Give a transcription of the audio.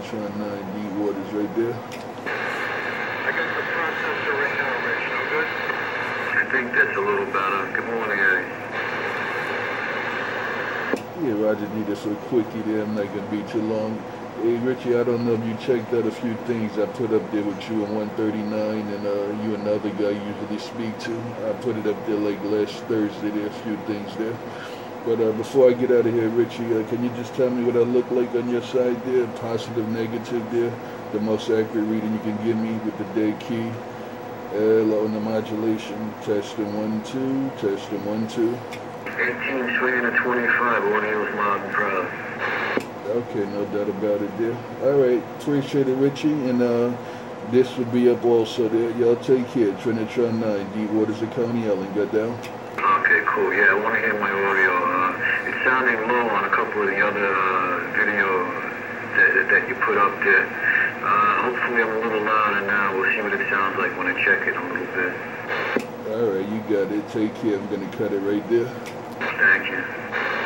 Trinitron 9, D Waters right there. I got the processor right now, Rich. No good? I think that's a little better. Good morning, Eddie. Yeah, Roger, need this a quickie there. I'm not going to be too long. Hey, Richie, I don't know if you checked out a few things I put up there with you on 139 and you and the other guy usually speak to. I put it up there like last Thursday. There are a few things there. But before I get out of here, Richie, can you just tell me what I look like on your side there? Positive, negative there? The most accurate reading you can give me with the dead key. On the modulation. Testing 1, 2. Testing 1, 2. 18 swinging at 25. Audio's loud and proud. Okay, no doubt about it there. All right, appreciate it, Richie. And this will be up also there. Y'all take care. Trinitron 9, D Waters of Coney Island. Got down? Okay, cool. Yeah, I want to hear my audio. It's sounding low on a couple of the other video that you put up there. Hopefully I'm a little louder now. We'll see what it sounds like when I check it a little bit. All right, you got it. Take care. I'm going to cut it right there. Thank you.